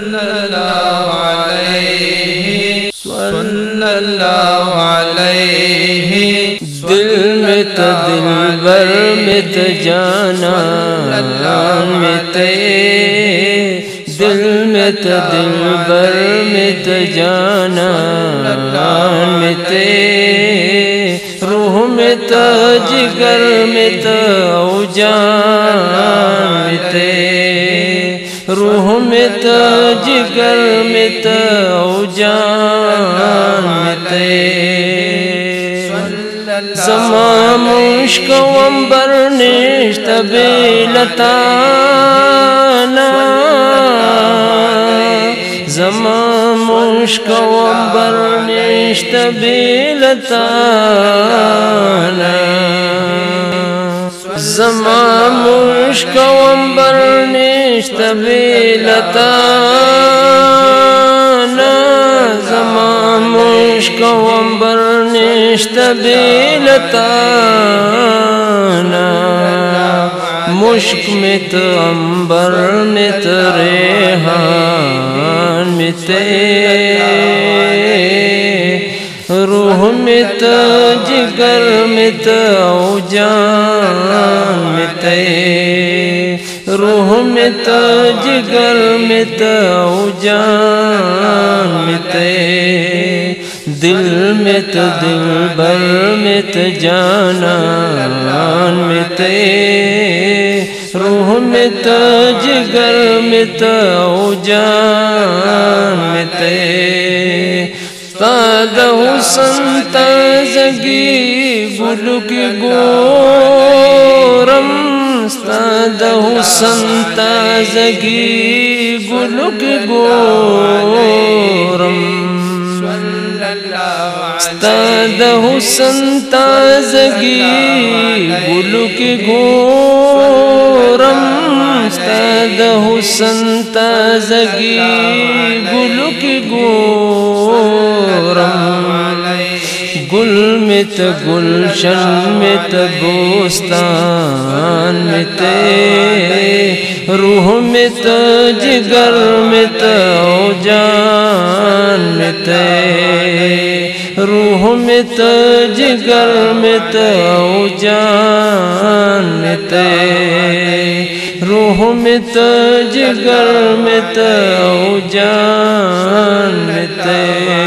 सल्लल्लाहु अलैहि दिल में तो दिलबर में तो जाना में ते दिल में तो दिलबर में तो जाना में ते रूह में तो जिगर में तो जान में ते रूह में तो जिगर में तो जान में ते ज़मा मुश्क अंबर निश्त बेलताना ज़मा मुश्क अंबर निश्त बेलताना ज़मा मुश्क अंबर निश्त बेलताना ज़मा मुश्क अंबर निश्त बेलताना मुश्क में तो अंबर में तो रेहान में ते रूह में तो जिगर में तो जान में ते रूह में तो जिगर में तो जान में ते दिल में तो दिलबर में तो जाना में ते रूह में तो जिगर में तो जान में ते तादहु संताज़गी गुलुक गोरम तादहु संताज़गी गुलुक गोरम तादहु संताज़गी गुलुक गोरम तादहु संताज़गी गुलुक गोरम गुल में तो गुलशन में तो बोस्तान में ते रूह में तो जिगर में तो जान में ते रूह में तो जिगर में तो जान में ते रूह में तो जिगर में तो जान में ते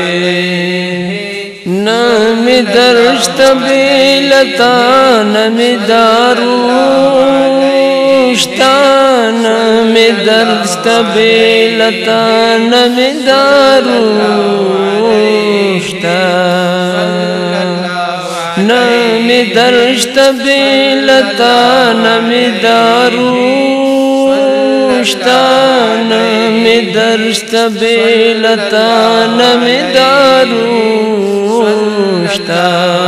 नमी दर्श्त बेलता नमी दारुश्ता नमी दर्श्त बेलता नमी दारुश्ता नमी दर्श्त बेलता नमी दारुश्ता नमी दर्श्त बेलता नमी दारुश्ता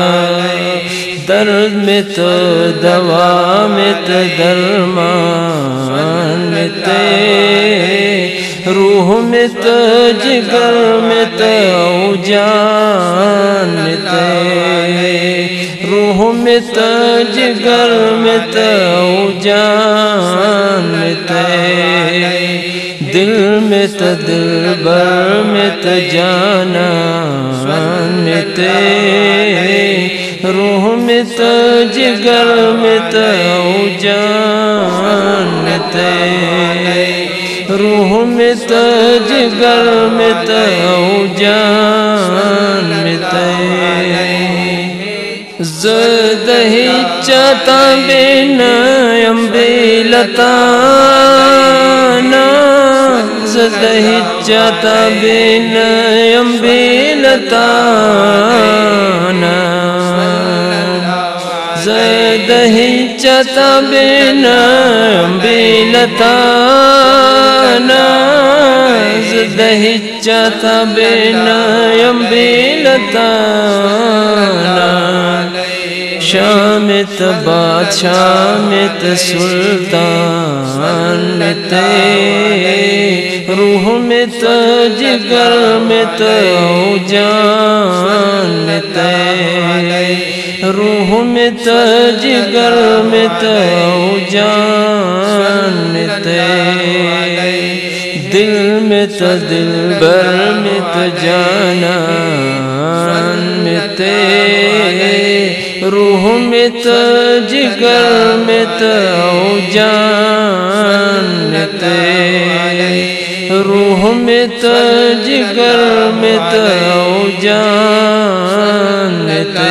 दर्द में तो दवा में तो दरमान में ते रूह में तो जिगर में तो जान में ते रूह में तो जिगर में तो जान में ते दिल में तो दिलबर में तो जाना में ते रूह में तो जिगर में तो जान में ते रूह में तो जिगर में तो जान में ते ज़दही चाता बेनयम बेलताना ज़दही चाता बेनयम बेलताना ज़दही चाता बेनयम बेलताना ज़दही चाता बेनयम बेलताना शामित बादशाह में तो सुल्तान में ते रूह में तो जिगर में तो जान में ते रूह में तो जिगर में तो जान में ते दिल में तो दिलबर में तो जानान में ते, रूह में तो जिगर में तो जान में ते, रूह में तो जिगर में तो जान में ते।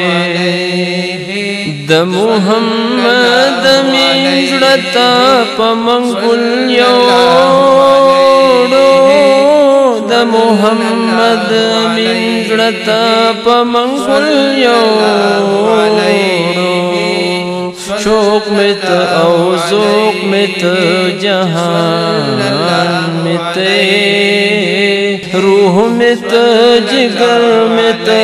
द मुहम्मद मिंगड़ता पमंगुल योड़ो, द मुहम्मद मिंगड़ता पमंगुल योड़ो, शोक में तो औज़ोक में तो जहान में ते, रूह में तो जिगर में तो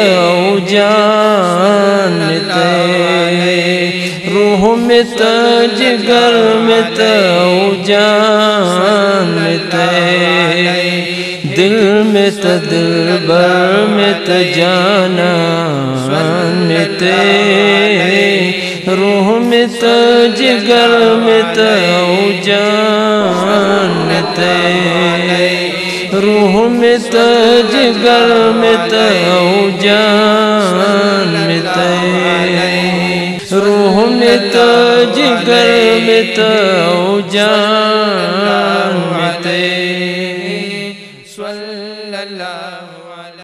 जान में ते, रूह में तो जिगर में तो जान में ते, दिल में तो दिलबर में तो जानान में ते, रूह में तो जिगर में तो जान में ते, रूह में तो जिगर में तो जान में ते, रूह में तो जिगर में तो जान में ते।